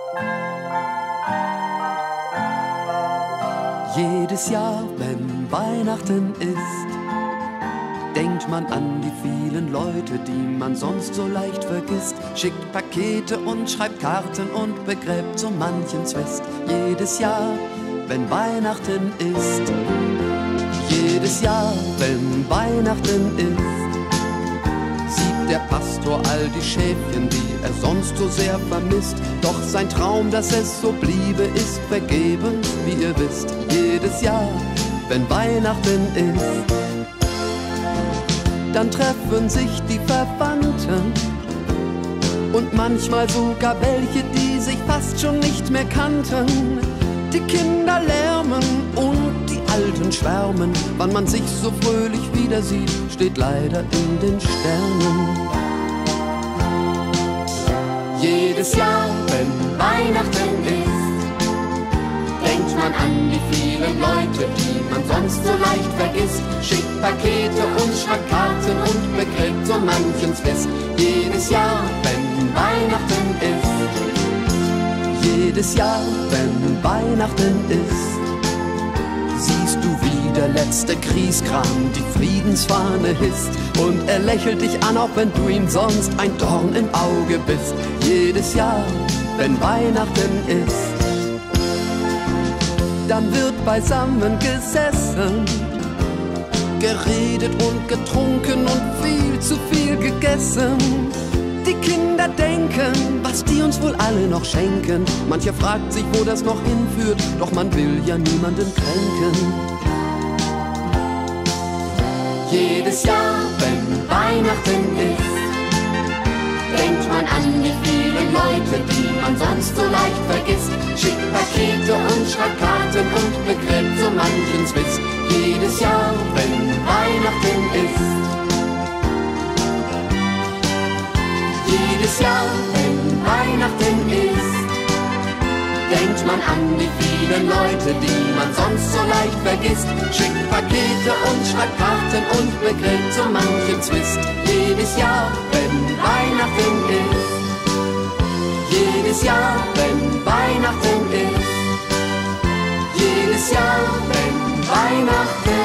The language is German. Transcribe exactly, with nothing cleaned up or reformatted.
Jedes Jahr, wenn Weihnachten ist, denkt man an die vielen Leute, die man sonst so leicht vergisst. Schickt Pakete und schreibt Karten und begräbt so manchen Zwist. Jedes Jahr, wenn Weihnachten ist. Jedes Jahr, wenn Weihnachten ist, sieht der Pastor all die Schäfchen, die er sonst so sehr vermisst. Doch sein Traum, dass es so bliebe, ist vergebens, wie ihr wisst. Jedes Jahr, wenn Weihnachten ist, dann treffen sich die Verwandten und manchmal sogar welche, die sich fast schon nicht mehr kannten. Die Kinder lärmen und die Alten schwärmen. Wann man sich so fröhlich wieder sieht, steht leider in den Sternen. Jedes Jahr, wenn Weihnachten ist, denkt man an die vielen Leute, die man sonst so leicht vergisst. Schickt Pakete und schreibt Karten und begräbt so manchen Zwist. Jedes Jahr, wenn Weihnachten ist. Jedes Jahr, wenn Weihnachten ist, siehst du, wie der letzte Kriegskram die Friedensfahne hisst. Und er lächelt dich an, auch wenn du ihm sonst ein Dorn im Auge bist. Jedes Jahr, wenn Weihnachten ist, dann wird beisammen gesessen, geredet und getrunken und viel zu viel gegessen. Die Kinder denken, was die uns wohl alle noch schenken. Mancher fragt sich, wo das noch hinführt, doch man will ja niemanden kränken. Jedes Jahr, wenn Weihnachten ist, denkt man an die vielen Leute, die man sonst so leicht vergisst. Schickt Pakete und schreibt Karten und begräbt so manchen Zwist. Jedes Jahr, wenn Weihnachten ist. Jedes Jahr, wenn Weihnachten ist, denkt man an die vielen Leute, die man sonst so leicht vergisst. Schickt Pakete und schreibt Karten und begräbt so manchen Zwist. Jedes Jahr, wenn Weihnachten ist. Jedes Jahr, wenn Weihnachten ist. Jedes Jahr, wenn Weihnachten ist.